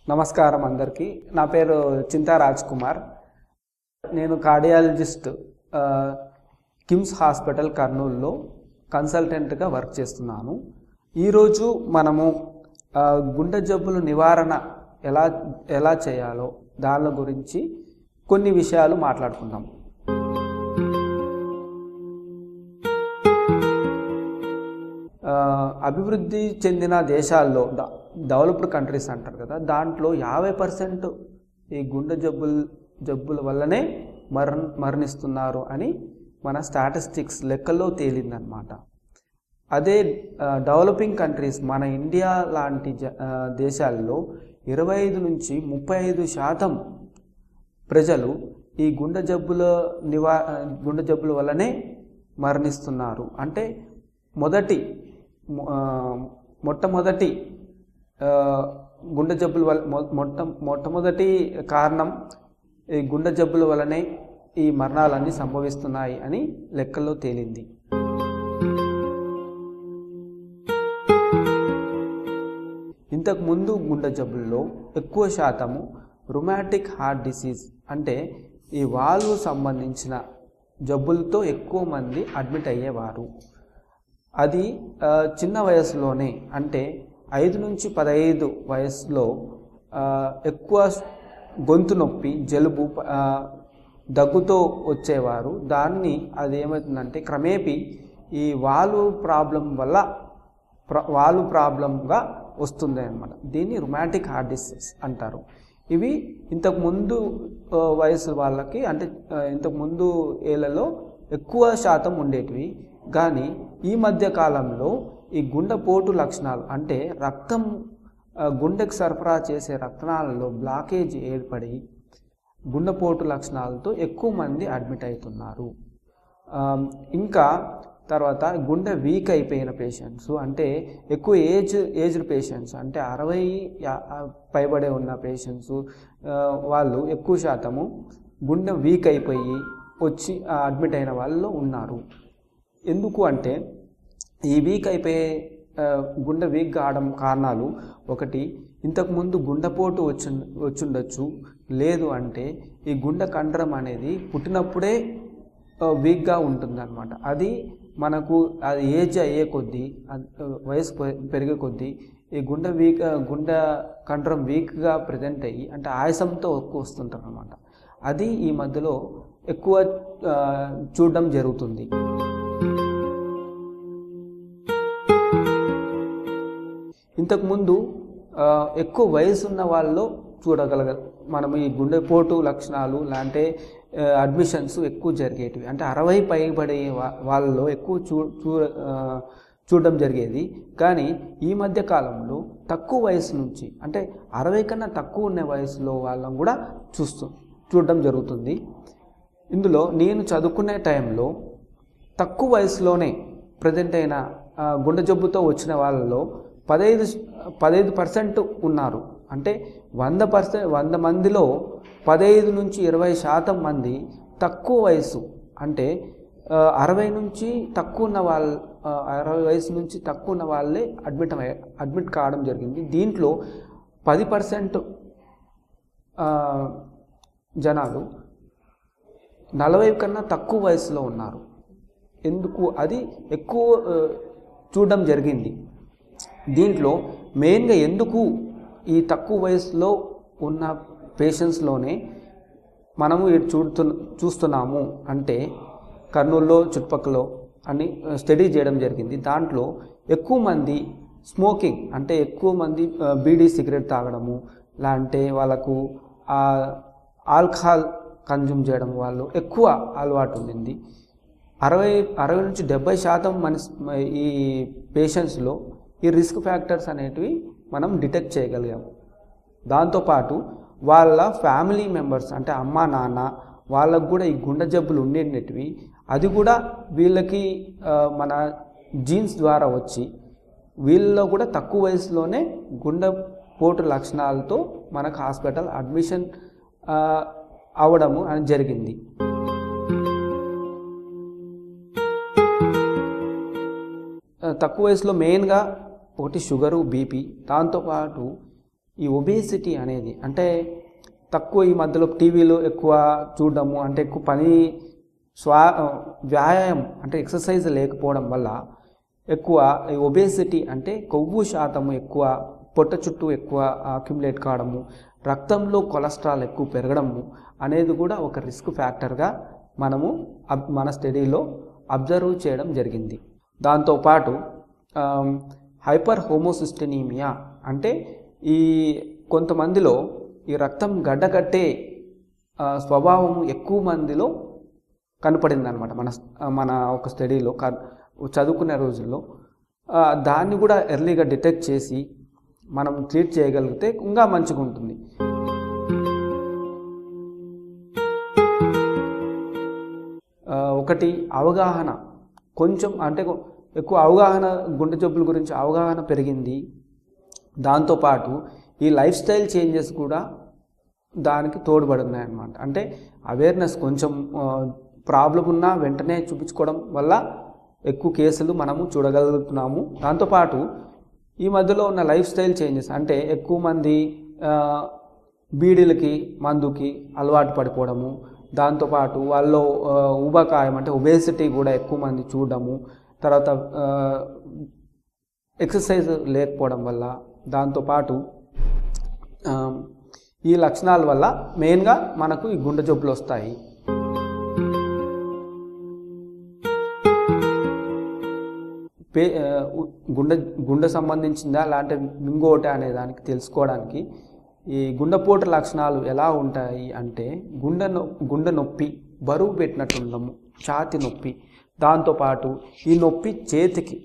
నమస్కారం అందరికీ. నా పేరు చింతా కుమార్. నేను కార్డియాలజిస్ట్ కిమ్స్ హాస్పిటల్ కర్నూలులో కన్సల్టెంట్గా వర్క్ చేస్తున్నాను. ఈరోజు మనము గుండె జబ్బుల నివారణ ఎలా చేయాలో దాని గురించి కొన్ని విషయాలు మాట్లాడుకుందాం. అభివృద్ధి చెందిన దేశాల్లో డెవలప్డ్ కంట్రీస్ అంటారు కదా, దాంట్లో 50% ఈ గుండె జబ్బుల వల్లనే మరణిస్తున్నారు అని మన స్టాటిస్టిక్స్ లెక్కల్లో తేలిందనమాట. అదే డెవలపింగ్ కంట్రీస్ మన ఇండియా లాంటి దేశాల్లో 25 నుంచి 35% ప్రజలు ఈ గుండె జబ్బుల వల్లనే మరణిస్తున్నారు. అంటే మొట్టమొదటి గుండె జబ్బుల వల్ల మొట్టమొదటి కారణం ఈ గుండె జబ్బుల వల్లనే ఈ మరణాలన్నీ సంభవిస్తున్నాయి అని లెక్కల్లో తేలింది. ఇంతకుముందు గుండె జబ్బుల్లో ఎక్కువ శాతము రుమాటిక్ హార్ట్ డిసీజ్ అంటే ఈ వాల్వ్ సంబంధించిన జబ్బులతో ఎక్కువ మంది అడ్మిట్ అయ్యేవారు. అది చిన్న వయసులోనే, అంటే 5 నుంచి 15 వయసులో ఎక్కువ గొంతు నొప్పి, జలుబు, దగ్గుతో వచ్చేవారు. అది ఏమవుతుందంటే క్రమేపీ ఈ వాల్వ్ ప్రాబ్లంగా వస్తుంది అన్నమాట. దీన్ని రుమాటిక్ హార్ట్ డిసీజ్ అంటారు. ఇవి ఇంతకుముందు వయసు వాళ్ళకి, అంటే ఇంతకుముందు ఏళ్లలో ఎక్కువ శాతం ఉండేటివి. కానీ ఈ మధ్య కాలంలో ఈ గుండెపోటు లక్షణాలు, అంటే గుండెకు సరఫరా చేసే రక్తనాళాలలో బ్లాకేజ్ ఏర్పడి గుండెపోటు లక్షణాలతో ఎక్కువ మంది అడ్మిట్ అవుతున్నారు. ఇంకా తర్వాత గుండె వీక్ అయిపోయిన పేషెంట్స్, అంటే ఎక్కువ ఏజ్డ్ పేషెంట్స్, అంటే 60 పైబడే ఉన్న పేషెంట్స్, వాళ్ళు ఎక్కువ శాతము గుండె వీక్ అయిపోయి వచ్చి అడ్మిట్ అయిన వాళ్ళు ఉన్నారు. ఎందుకు అంటే ఈ వీక్ అయిపోయే గుండె వీక్ కావడం కారణాలు, ఒకటి ఇంతకుముందు గుండెపోటు వచ్చుండొచ్చు, లేదు అంటే ఈ గుండె కండరం అనేది పుట్టినప్పుడే వీక్గా ఉంటుందన్నమాట. అది మనకు ఏజ్ అయ్యే కొద్దీ, వయసు పెరిగే కొద్దీ ఈ గుండె కండరం వీక్గా ప్రజెంట్ అయ్యి, అంటే ఆయాసంతో ఎక్కువ వస్తుంటారు అన్నమాట. అది ఈ మధ్యలో ఎక్కువ చూడడం జరుగుతుంది. ఇంతకుముందు ఎక్కువ వయసు ఉన్న వాళ్ళలో మనం ఈ గుండెపోటు లక్షణాలు లాంటి అడ్మిషన్స్ ఎక్కువ జరిగేటివి. అంటే 60 పైబడే వాళ్ళలో ఎక్కువ చూడడం జరిగేది. కానీ ఈ మధ్య కాలంలో తక్కువ వయసు నుంచి, అంటే 60 కన్నా తక్కువ ఉన్న వయసులో వాళ్ళని కూడా చూడడం జరుగుతుంది. ఇందులో నేను చదువుకునే టైంలో తక్కువ వయసులోనే ప్రజెంట్ అయిన గుండె జబ్బుతో వచ్చిన వాళ్ళలో 15% ఉన్నారు. అంటే 100 మందిలో 15 నుంచి 20% మంది తక్కువ వయసు, అంటే 60 నుంచి తక్కువ ఉన్న 60 వయసు నుంచి తక్కువ ఉన్న వాళ్ళే అడ్మిట్ కావడం జరిగింది. దీంట్లో 10% జనాలు 40 కన్నా తక్కువ వయసులో ఉన్నారు. ఎందుకు అది ఎక్కువ చూడడం జరిగింది. దీంట్లో మెయిన్గా ఎందుకు ఈ తక్కువ వయసులో ఉన్న పేషెంట్స్లోనే మనము చూస్తున్నాము అంటే, కర్నూలులో చుట్టుపక్కల అని స్టడీ చేయడం జరిగింది. దాంట్లో ఎక్కువ మంది స్మోకింగ్, అంటే ఎక్కువ మంది బీడీ సిగరెట్ తాగడము, లాంటి వాళ్ళకు ఆల్కహాల్ కన్జ్యూమ్ చేయడం వాళ్ళు ఎక్కువ అలవాటు ఉండింది. 60 నుంచి 70% ఈ పేషెంట్స్లో ఈ రిస్క్ ఫ్యాక్టర్స్ అనేటివి మనం డిటెక్ట్ చేయగలిగాము. దాంతోపాటు వాళ్ళ ఫ్యామిలీ మెంబర్స్, అంటే అమ్మ నాన్న, వాళ్ళకు కూడా ఈ గుండె జబ్బులు ఉండేటివి. అది కూడా వీళ్ళకి మన జీన్స్ ద్వారా వచ్చి వీళ్ళలో కూడా తక్కువ వయసులోనే గుండెపోటు లక్షణాలతో మనకు హాస్పిటల్ అడ్మిషన్ అవ్వడము అని జరిగింది. తక్కువ వయసులో మెయిన్గా ఒకటి షుగరు, బీపీ, దాంతోపాటు ఈ ఒబేసిటీ అనేది అంటే తక్కువ ఈ మధ్యలో టీవీలో ఎక్కువ చూడడము, అంటే ఎక్కువ పని వ్యాయామం అంటే ఎక్సర్సైజ్ లేకపోవడం వల్ల ఎక్కువ ఈ ఒబేసిటీ అంటే కొవ్వు శాతము ఎక్కువ, పొట్ట చుట్టూ ఎక్కువ అక్యుములేట్ కావడము, రక్తంలో కొలెస్ట్రాల్ ఎక్కువ పెరగడము అనేది కూడా ఒక రిస్క్ ఫ్యాక్టర్గా మనము మన స్టడీలో అబ్జర్వ్ చేయడం జరిగింది. దాంతోపాటు హైపర్ హోమోసిస్టెనీమియా అంటే ఈ కొంతమందిలో ఈ రక్తం గడ్డకట్టే స్వభావం ఎక్కువ మందిలో కనపడింది అనమాట. మన ఒక స్టడీలో చదువుకునే రోజుల్లో దాన్ని కూడా ఎర్లీగా డిటెక్ట్ చేసి మనం ట్రీట్ చేయగలిగితే ఇంకా మంచిగా ఉంటుంది. ఒకటి అవగాహన, కొంచెం అంటే ఎక్కువ అవగాహన, గుండె జబ్బుల గురించి అవగాహన పెరిగింది. దాంతోపాటు ఈ లైఫ్ స్టైల్ చేంజెస్ కూడా దానికి తోడ్పడున్నాయి అన్నమాట. అంటే అవేర్నెస్, కొంచెం ప్రాబ్లం ఉన్నా వెంటనే చూపించుకోవడం వల్ల ఎక్కువ కేసులు మనము చూడగలుగుతున్నాము. దాంతోపాటు ఈ మధ్యలో ఉన్న లైఫ్ స్టైల్ చేంజెస్ అంటే ఎక్కువ మంది బీడీలకి మందుకి అలవాటు పడిపోవడము, దాంతోపాటు వాళ్ళు ఊబకాయం అంటే ఒబేసిటీ కూడా ఎక్కువ మంది చూడడము, తర్వాత ఎక్సర్సైజ్ లేకపోవడం వల్ల, దాంతోపాటు ఈ లక్షణాల వల్ల మెయిన్గా మనకు ఈ గుండె జబ్బులు వస్తాయి. గుండె సంబంధించిందా లేదంటే ఇంకోటి అనే దానికి తెలుసుకోవడానికి ఈ గుండెపోటు లక్షణాలు ఎలా ఉంటాయి అంటే గుండె నొప్పి, బరువు పెట్టినట్టు ఉండము, ఛాతి నొప్పి, దాంతోపాటు ఈ నొప్పి చేతికి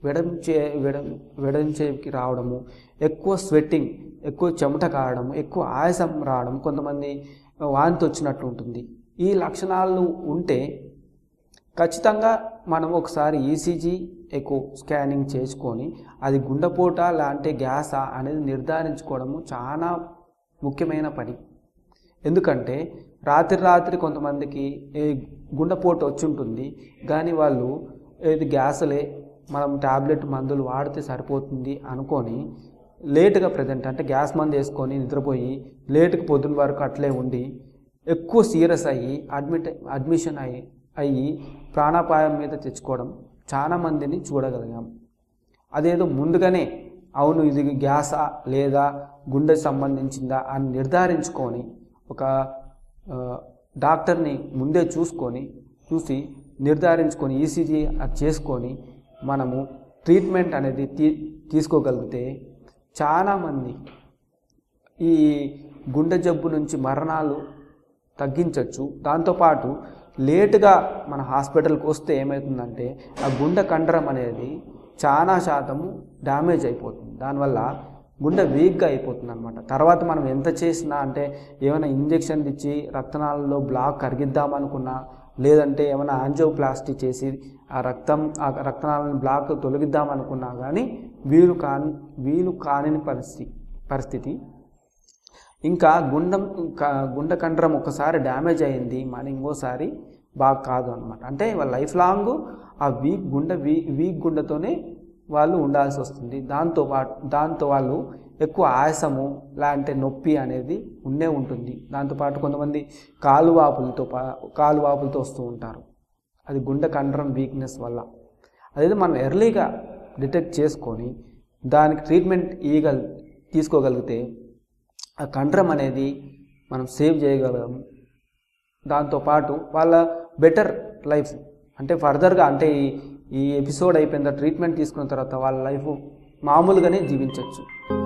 వెడంచేకి రావడము, ఎక్కువ స్వెట్టింగ్, ఎక్కువ చెమట కారడము, ఎక్కువ ఆయాసం రావడం, కొంతమంది వాంతి వచ్చినట్టు ఉంటుంది. ఈ లక్షణాలు ఉంటే ఖచ్చితంగా మనం ఒకసారి ఈసీజీ ఎకో స్కానింగ్ చేసుకొని అది గుండెపోట లాంటి గ్యాసా అనేది నిర్ధారించుకోవడము చాలా ముఖ్యమైన పని. ఎందుకంటే రాత్రి కొంతమందికి గుండెపోటు వచ్చి ఉంటుంది, కానీ వాళ్ళు ఇది గ్యాసులే, మనం ట్యాబ్లెట్ మందులు వాడితే సరిపోతుంది అనుకొని లేటుగా ప్రజెంట్ అంటే గ్యాస్ మందు వేసుకొని నిద్రపోయి లేటుగా పొద్దున్న వరకు అట్లే ఉండి ఎక్కువ సీరియస్ అయ్యి అడ్మిషన్ అయ్యి ప్రాణాపాయం మీద తెచ్చుకోవడం చాలా మందిని చూడగలిగాం. అదేదో ముందుగానే అవును ఇది గ్యాసా లేదా గుండె సంబంధించిందా అని నిర్ధారించుకొని ఒక డాక్టర్ని ముందే చూసి నిర్ధారించుకొని ఈసీజీ చేసుకొని మనము ట్రీట్మెంట్ అనేది తీసుకోగలిగితే చాలామంది ఈ గుండె జబ్బు నుంచి మరణాలు తగ్గించవచ్చు. దాంతోపాటు లేటుగా మన హాస్పిటల్కి వస్తే ఏమవుతుందంటే ఆ గుండె కండరం అనేది చాలా శాతము డ్యామేజ్ అయిపోతుంది, దానివల్ల గుండె వీక్గా అయిపోతుంది అనమాట. తర్వాత మనం ఎంత చేసినా అంటే ఏమైనా ఇంజెక్షన్లు ఇచ్చి రక్తనాళాల్లో బ్లాక్ కరిగిద్దామనుకున్నా, లేదంటే ఏమైనా యాంజియోప్లాస్టీ చేసి ఆ రక్తనాళాలను బ్లాక్ తొలగిద్దామనుకున్నా కానీ వీలు కాని పరిస్థితి. ఇంకా గుండె కండరం ఒకసారి డ్యామేజ్ అయింది, మన ఇంకోసారి బాగా కాదు అనమాట. అంటే వాళ్ళ లైఫ్ లాంగ్ ఆ వీక్ గుండెతోనే వాళ్ళు ఉండాల్సి వస్తుంది. దాంతో వాళ్ళు ఎక్కువ ఆయాసము లాంటి నొప్పి అనేది ఉంటుంది. దాంతోపాటు కొంతమంది కాలువాపులతో వస్తూ ఉంటారు, అది గుండె కండరం వీక్నెస్ వల్ల. అదైతే మనం ఎర్లీగా డిటెక్ట్ చేసుకొని దానికి ట్రీట్మెంట్ తీసుకోగలిగితే ఆ కండరం అనేది మనం సేవ్ చేయగలము. దాంతోపాటు వాళ్ళ బెటర్ లైఫ్ అంటే ఫర్దర్గా అంటే ఈ ఎపిసోడ్ అయిపోయిన ట్రీట్మెంట్ తీసుకున్న తర్వాత వాళ్ళ లైఫ్ మామూలుగానే జీవించవచ్చు.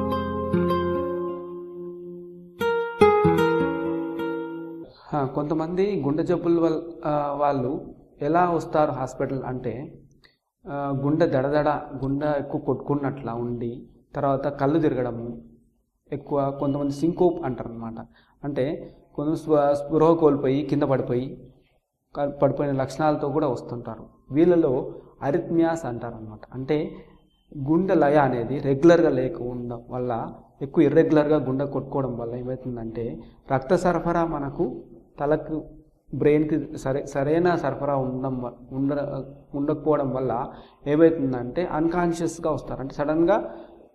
కొంతమంది గుండె జబ్బుల వాళ్ళు ఎలా వస్తారు హాస్పిటల్ అంటే గుండె గుండె ఎక్కువ కొట్టుకున్నట్లా ఉండి, తర్వాత కళ్ళు తిరగడము ఎక్కువ, కొంతమంది సింకోప్ అంటారు అనమాట. అంటే కొంచెం స్పృహ కోల్పోయి కింద పడిపోయిన లక్షణాలతో కూడా వస్తుంటారు. వీళ్ళలో అరిథ్మియాస్ అంటారు అనమాట. అంటే గుండె లయ అనేది రెగ్యులర్గా లేకపోవడం వల్ల, ఎక్కువ ఇర్రెగ్యులర్గా గుండె కొట్టుకోవడం వల్ల ఏమవుతుందంటే రక్త సరఫరా మనకు తలకు బ్రెయిన్కి సరైన సరఫరా ఉండకపోవడం వల్ల ఏమవుతుందంటే అన్కాన్షియస్గా వస్తారు. అంటే సడన్గా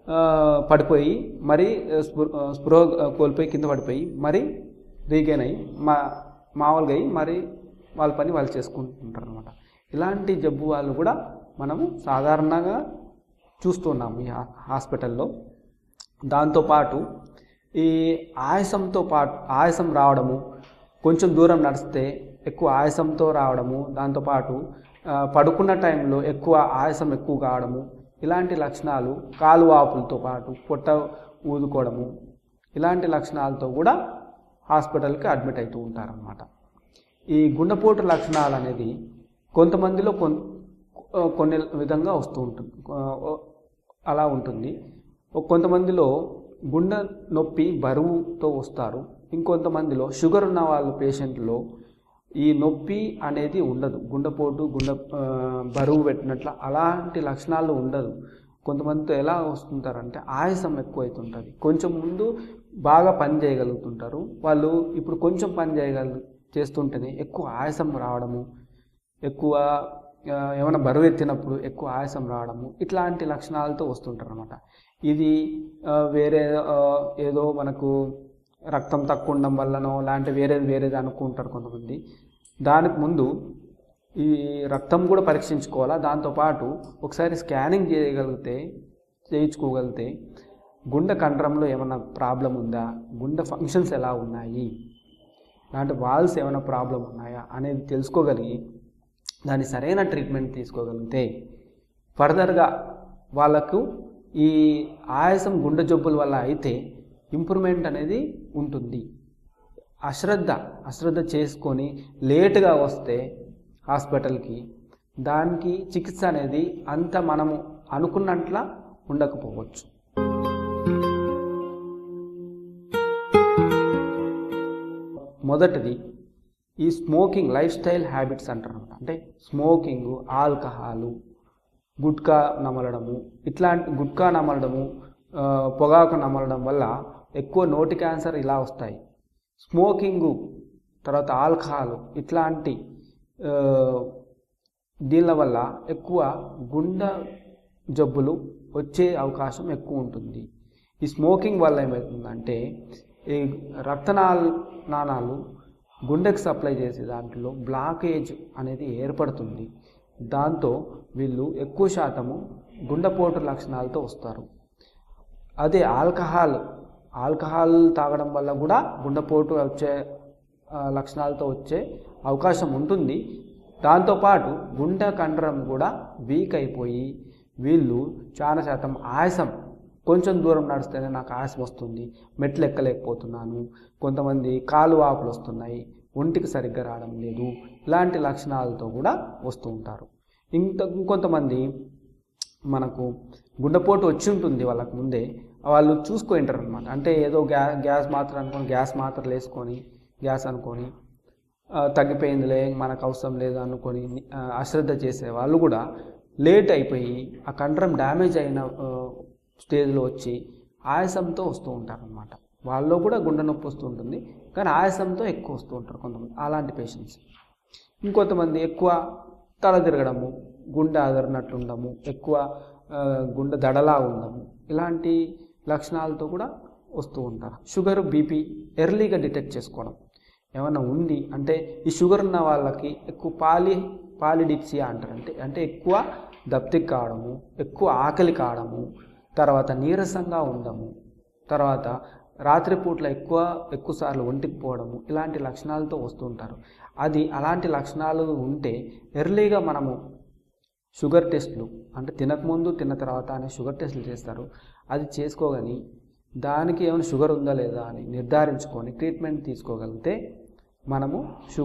పడిపోయి మరి స్పృహ కోల్పోయి కింద పడిపోయి మరి రీగైన్ అయ్యి మామూలుగా అయ్యి మరి వాళ్ళ పని వాళ్ళు చేసుకుంటుంటారు అనమాట. ఇలాంటి జబ్బు వాళ్ళు కూడా మనము సాధారణంగా చూస్తున్నాము ఈ హాస్పిటల్లో. దాంతోపాటు ఈ ఆయాసం రావడము, కొంచెం దూరం నడిస్తే ఎక్కువ ఆయాసంతో రావడము, దాంతోపాటు పడుకున్న టైంలో ఆయాసం ఎక్కువ కావడము, ఇలాంటి లక్షణాలు, కాలు వాపులతో పాటు పొట్ట ఊదుకోవడము, ఇలాంటి లక్షణాలతో కూడా హాస్పిటల్కి అడ్మిట్ అవుతూ ఉంటారన్నమాట. ఈ గుండెపోటు లక్షణాలు అనేది కొంతమందిలో కొన్ని విధంగా వస్తూ ఉంటుంది, అలా ఉంటుంది. కొంతమందిలో గుండె నొప్పి బరువుతో వస్తారు. ఇంకొంతమందిలో షుగర్ ఉన్న వాళ్ళ పేషెంట్లో ఈ నొప్పి అనేది ఉండదు, గుండెపోటు బరువు పెట్టినట్లు అలాంటి లక్షణాలు ఉండదు. కొంతమందితో ఎలా వస్తుంటారంటే ఆయాసం ఎక్కువ అవుతుంటుంది. కొంచెం ముందు బాగా పని చేయగలుగుతుంటారు వాళ్ళు, ఇప్పుడు కొంచెం పని చేస్తుంటేనే ఎక్కువ ఆయాసం రావడము, ఎక్కువ ఏమైనా బరువు ఎత్తినప్పుడు ఎక్కువ ఆయాసం రావడము, ఇట్లాంటి లక్షణాలతో వస్తుంటారు అన్నమాట. ఇది వేరే ఏదో మనకు రక్తం తక్కువ ఉండడం వల్లనో లాంటి వేరేది అనుకుంటారు కొంతమంది. దానికి ముందు ఈ రక్తం కూడా పరీక్షించుకోవాలా. దాంతోపాటు ఒకసారి స్కానింగ్ చేయించుకోగలిగితే గుండె కండరంలో ఏమైనా ప్రాబ్లం ఉందా, గుండె ఫంక్షన్స్ ఎలా ఉన్నాయి, లాంటి వాల్స్ ఏమైనా ప్రాబ్లం ఉన్నాయా అనేది తెలుసుకోగలిగి దాని సరైన ట్రీట్మెంట్ తీసుకోగలిగితే ఫర్దర్గా వాళ్ళకు ఈ ఆయాసం గుండె జబ్బుల వల్ల అయితే ఇంప్రూవ్మెంట్ అనేది ఉంటుంది. అశ్రద్ధ చేసుకొని లేటుగా వస్తే హాస్పిటల్కి దానికి చికిత్స అనేది అంత మనము అనుకున్నట్లా ఉండకపోవచ్చు. మొదటిది ఈ స్మోకింగ్ లైఫ్ స్టైల్ హ్యాబిట్స్ అంటారు. అంటే స్మోకింగ్, ఆల్కహాలు, గుట్కా నమలడము, గుట్కా నమలడము, పొగాకు నమలడం వల్ల ఎక్కువ నోటి క్యాన్సర్ ఇలా వస్తాయి. స్మోకింగు, తర్వాత ఆల్కహాల్ ఇట్లాంటి దీనిల వల్ల ఎక్కువ గుండె జబ్బులు వచ్చే అవకాశం ఎక్కువ ఉంటుంది. ఈ స్మోకింగ్ వల్ల ఏమవుతుందంటే ఈ రక్తనాళాలు గుండెకి సప్లై చేసే దాంట్లో బ్లాకేజ్ అనేది ఏర్పడుతుంది. దాంతో వీళ్ళు ఎక్కువ శాతము గుండెపోటు లక్షణాలతో వస్తారు. అదే ఆల్కహాల్ తాగడం వల్ల కూడా గుండెపోటు వచ్చే లక్షణాలతో వచ్చే అవకాశం ఉంటుంది. దాంతోపాటు గుండె కండరం కూడా వీక్ అయిపోయి వీళ్ళు చాలా శాతం ఆయాసం, కొంచెం దూరం నడిస్తేనే నాకు ఆయాసం వస్తుంది, మెట్లు ఎక్కలేకపోతున్నాను, కొంతమంది కాలు వాపులు వస్తున్నాయి, ఒంటికి సరిగ్గా రావడం లేదు, ఇలాంటి లక్షణాలతో కూడా వస్తూ ఉంటారు. ఇంకొంతమంది మనకు గుండెపోటు వచ్చి ఉంటుంది వాళ్ళకు ముందే, వాళ్ళు చూసుకుంటారు అనమాట. అంటే ఏదో గ్యాస్ మాత్రలు వేసుకొని గ్యాస్ అనుకొని తగ్గిపోయిందిలే మనకు అవసరం లేదు అనుకొని అశ్రద్ధ చేసే వాళ్ళు కూడా లేట్ అయిపోయి ఆ కండరం డ్యామేజ్ అయిన స్టేజ్లో వచ్చి ఆయాసంతో వస్తూ ఉంటారు అన్నమాట. వాళ్ళలో కూడా గుండె నొప్పి వస్తూ ఉంటుంది, కానీ ఆయాసంతో ఎక్కువ వస్తూ ఉంటారు కొంతమంది అలాంటి పేషెంట్స్. ఇంకొంతమంది ఎక్కువ తల తిరగడము, గుండె అదరినట్లు ఉండము, ఎక్కువ గుండె దడలా ఉండము, ఇలాంటి లక్షణాలతో కూడా వస్తూ ఉంటారు. షుగర్, బీపీ ఎర్లీగా డిటెక్ట్ చేసుకోవడం ఏమైనా ఉంది అంటే, ఈ షుగర్ ఉన్న వాళ్ళకి ఎక్కువ పాలిడిప్సియా అంటారు. అంటే ఎక్కువ దప్తిక్ కావడము, ఎక్కువ ఆకలి కావడము, తర్వాత నీరసంగా ఉండము, తర్వాత రాత్రిపూట్ల ఎక్కువసార్లు ఒంటికి పోవడము, ఇలాంటి లక్షణాలతో వస్తూ ఉంటారు. అలాంటి లక్షణాలు ఉంటే ఎర్లీగా మనము షుగర్ టెస్ట్లు, అంటే తినకముందు తిన్న తర్వాత అనే షుగర్ టెస్టులు చేస్తారు. అది చేసుకోగాని దానికి ఏమైనా షుగర్ ఉందా లేదా అని నిర్ధారించుకొని ట్రీట్మెంట్ తీసుకోగలిగితే మనము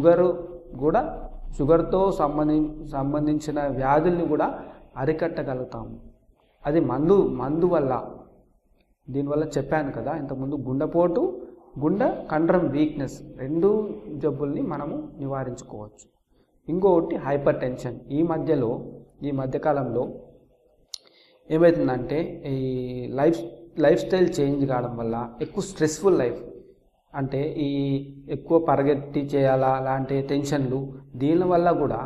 షుగర్తో సంబంధించిన వ్యాధుల్ని కూడా అరికట్టగలుగుతాము. అది మందు వల్ల, దీనివల్ల చెప్పాను కదా ఇంతకుముందు, గుండెపోటు, గుండె కండరం వీక్నెస్, రెండు జబ్బుల్ని మనము నివారించుకోవచ్చు. ఇంకొకటి హైపర్ టెన్షన్. ఈ మధ్యకాలంలో ఏమవుతుందంటే ఈ లైఫ్ స్టైల్ చేంజ్ కావడం వల్ల ఎక్కువ స్ట్రెస్ఫుల్ లైఫ్, అంటే ఈ ఎక్కువ పరిగెత్తి చేయాలా అలాంటి టెన్షన్లు, దీనివల్ల కూడా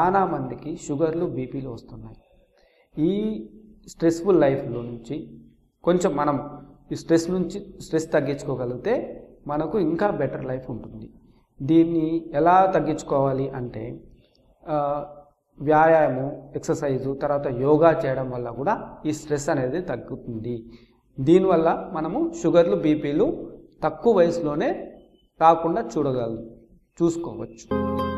చాలామందికి షుగర్లు, బీపీలు వస్తున్నాయి. ఈ స్ట్రెస్ఫుల్ లైఫ్లో నుంచి కొంచెం మనం ఈ స్ట్రెస్ తగ్గించుకోగలిగితే మనకు ఇంకా బెటర్ లైఫ్ ఉంటుంది. దీన్ని ఎలా తగ్గించుకోవాలి అంటే వ్యాయామం, ఎక్సర్సైజు, తర్వాత యోగా చేయడం వల్ల కూడా ఈ స్ట్రెస్ అనేది తగ్గుతుంది. దీనివల్ల మనము షుగర్లు, బీపీలు తక్కువ వయసులోనే రాకుండా చూసుకోవచ్చు.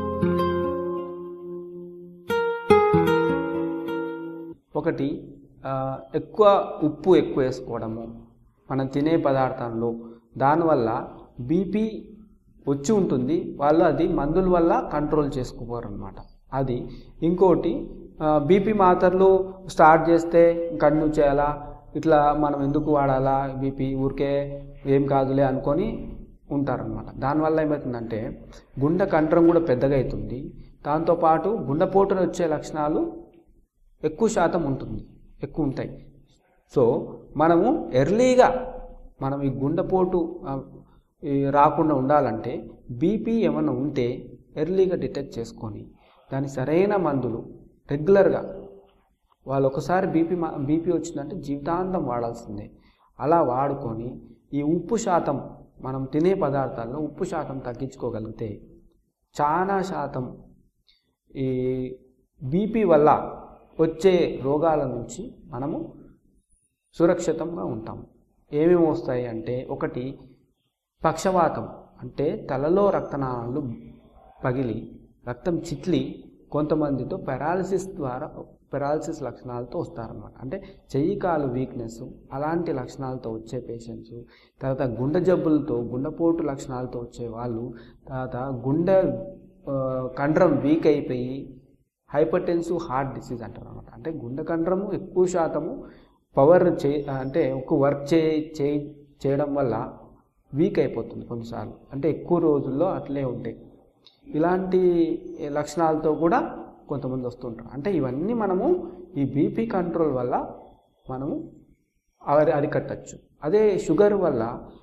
ఒకటి, ఉప్పు ఎక్కువ వేసుకోవడము మనం తినే పదార్థంలో, దానివల్ల బీపీ వచ్చి ఉంటుంది. వాళ్ళు అది మందుల వల్ల కంట్రోల్ చేసుకోపోరు అనమాట. అది ఇంకోటి, బీపీ మాత్రలు స్టార్ట్ చేస్తే కంటిన్యూ చేయాలా, ఇట్లా మనం ఎందుకు వాడాలా, బీపీ ఊరికే ఏం కాదులే అనుకొని ఉంటారనమాట. దానివల్ల ఏమవుతుందంటే గుండె కంట్రం కూడా పెద్దగా అవుతుంది. దాంతోపాటు గుండెపోటున వచ్చే లక్షణాలు ఎక్కువ శాతం ఎక్కువ ఉంటాయి. సో మనము ఎర్లీగా మనం ఈ గుండెపోటు రాకుండా ఉండాలంటే బీపీ ఏమైనా ఉంటే ఎర్లీగా డిటెక్ట్ చేసుకొని దాని సరైన మందులు రెగ్యులర్గా, వాళ్ళు ఒకసారి బీపీ వచ్చిందంటే జీవితాంతం వాడాల్సిందే. అలా వాడుకొని ఈ ఉప్పు శాతం, మనం తినే పదార్థాల్లో ఉప్పు శాతం తగ్గించుకోగలిగితే చాలా శాతం ఈ బీపీ వల్ల వచ్చే రోగాల నుంచి మనము సురక్షితంగా ఉంటాం. ఏమేమి వస్తాయి అంటే, ఒకటి పక్షవాతం, అంటే తలలో రక్తనాళాలు పగిలి రక్తం చిట్లి కొంతమందితో పెరాలసిస్ లక్షణాలతో వస్తారన్నమాట. అంటే చెయ్యి కాలు వీక్నెస్, అలాంటి లక్షణాలతో వచ్చే పేషెంట్స్, తర్వాత గుండె జబ్బులతో, గుండెపోటు లక్షణాలతో వచ్చే వాళ్ళు, తర్వాత గుండె కండరం వీక్ అయిపోయి హైపర్టెన్సివ్ హార్ట్ డిసీజ్ అంటారు అనమాట. అంటే గుండె కండరము ఎక్కువ శాతము అంటే ఎక్కువ వర్క్ చేయడం వల్ల వీక్ అయిపోతుంది కొన్నిసార్లు, అంటే ఎక్కువ రోజుల్లో అట్లే ఉంటాయి. ఇలాంటి లక్షణాలతో కూడా కొంతమంది వస్తుంటారు. అంటే ఇవన్నీ మనము ఈ బీపీ కంట్రోల్ వల్ల మనము అరికట్టచ్చు. అదే షుగర్ వల్ల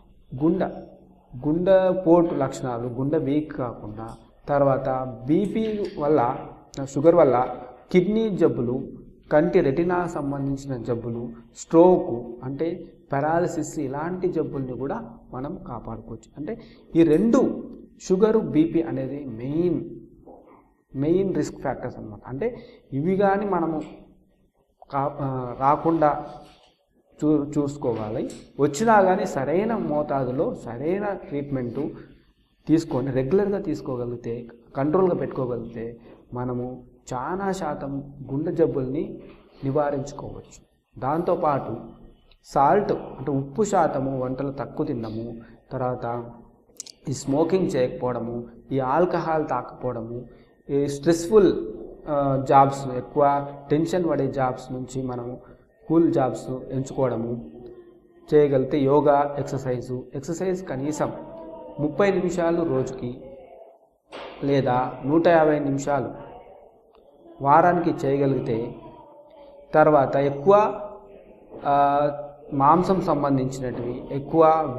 గుండె పోటు లక్షణాలు, గుండె వీక్ కాకుండా, తర్వాత బీపీ వల్ల, షుగర్ వల్ల కిడ్నీ జబ్బులు, కంటి రెటినా సంబంధించిన జబ్బులు, స్ట్రోకు, అంటే పెరాలసిస్, ఇలాంటి జబ్బుల్ని కూడా మనం కాపాడుకోవచ్చు. అంటే ఈ రెండు, షుగరు, బీపీ అనేది మెయిన్ రిస్క్ ఫ్యాక్టర్స్ అన్నమాట. అంటే ఇవి కానీ మనము రాకుండా చూసుకోవాలి. వచ్చినా కానీ సరైన మోతాదులో సరైన ట్రీట్మెంటు తీసుకొని రెగ్యులర్గా తీసుకోగలిగితే, కంట్రోల్గా పెట్టుకోగలిగితే మనము చాలా శాతం గుండె జబ్బుల్ని నివారించుకోవచ్చు. దాంతోపాటు సాల్ట్, అంటే ఉప్పు శాతము వంటలు తక్కువ తినడము, తర్వాత ఈ స్మోకింగ్ చేయకపోవడము, ఈ ఆల్కహాల్ తాకపోవడము, ఈ స్ట్రెస్ఫుల్ జాబ్స్, ఎక్కువ టెన్షన్ పడే జాబ్స్ నుంచి మనము కూల్ జాబ్స్ ఎంచుకోవడము చేయగలిగితే, యోగా, ఎక్సర్సైజ్ కనీసం 30 నిమిషాలు రోజుకి లేదా 150 నిమిషాలు వారానికి చేయగలిగితే, తర్వాత ఎక్కువ మాంసం సంబంధించినటివి, ఎక్కువ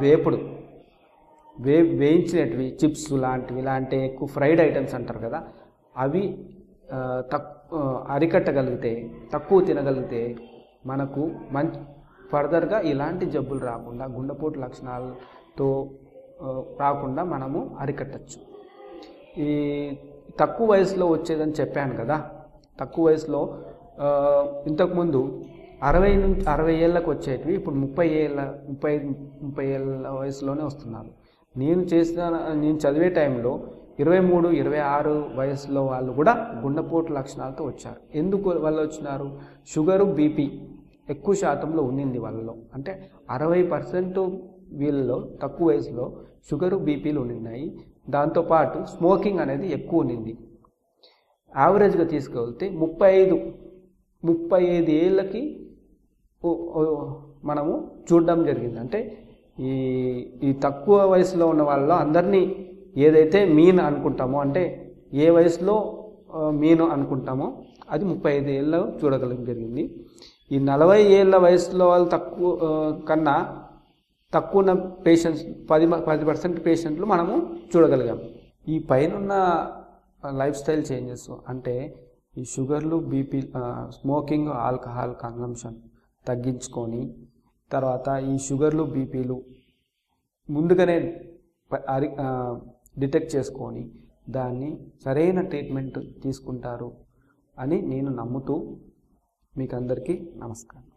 వేయించినటివి, చిప్స్ లాంటివి, ఇలాంటి ఎక్కువ ఫ్రైడ్ ఐటమ్స్ అంటారు కదా, అవి అరికట్టగలిగితే, తక్కువ తినగలిగితే మనకు ఫర్దర్గా ఇలాంటి జబ్బులు రాకుండా, గుండెపోటు లక్షణాలతో రాకుండా మనము అరికట్టచ్చు. ఈ తక్కువ వయసులో వచ్చేదని చెప్పాను కదా, తక్కువ వయసులో ఇంతకుముందు 60 ఏళ్ళకు వచ్చేటివి ఇప్పుడు 30 ఏళ్ళ వయసులోనే వస్తున్నారు. నేను చదివే టైంలో 23, 26 వయసులో వాళ్ళు కూడా గుండెపోటు లక్షణాలతో వచ్చారు. ఎందుకు వాళ్ళు వచ్చినారు? షుగరు, బీపీ ఎక్కువ శాతంలో ఉన్నింది వాళ్ళలో. అంటే 60% వీళ్ళలో తక్కువ వయసులో షుగరు, బీపీలు ఉన్నాయి. దాంతోపాటు స్మోకింగ్ అనేది ఎక్కువ ఉన్నింది. యావరేజ్గా తీసుకెళ్తే 35 ఏళ్ళకి మనము చూడడం జరిగింది. అంటే ఈ తక్కువ వయసులో ఉన్న వాళ్ళలో అందరినీ ఏదైతే మీన్ అనుకుంటామో, అంటే ఏ వయసులో మీన్ అనుకుంటామో అది 35 ఏళ్ళలో చూడగలం జరిగింది. ఈ 40 ఏళ్ళ వయసులో వాళ్ళు కన్నా తక్కువ ఉన్న పేషెంట్స్ 10% పేషెంట్లు మనము చూడగలిగాం. ఈ పైన లైఫ్ స్టైల్ చేంజెస్ అంటే ఈ షుగర్లు, బీపీ, స్మోకింగ్, ఆల్కహాల్ కన్సంప్షన్ తగ్గించుకొని తర్వాత ఈ షుగర్లు బీపీలు ముందుగానే డిటెక్ట్ చేసుకొని దాన్ని సరైన ట్రీట్మెంట్ తీసుకుంటారు అని నేను నమ్ముతూ మీకు అందరికీ నమస్కారం.